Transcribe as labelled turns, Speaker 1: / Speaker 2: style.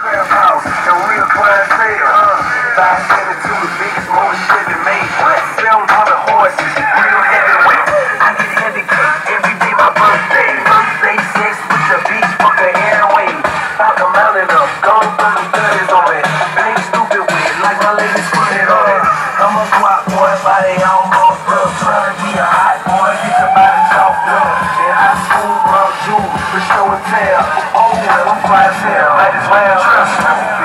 Speaker 1: trap house, the real clientele. 572, the biggest motor Chevy made. 700 horses, real heavyweight. I get heavy cake every day my birthday. Birthday sex with the beach, fuck the airway. Fuck a mountain up, gone 30s on it. Ain't stupid with it, like my ladies put it on it. I'm a guap boy, body almost up. Trying to be a hot boy, get your body chalked up. In high school, bro, June, for show and tell. Oh, yeah, I'm fly as hell, might as well trust me.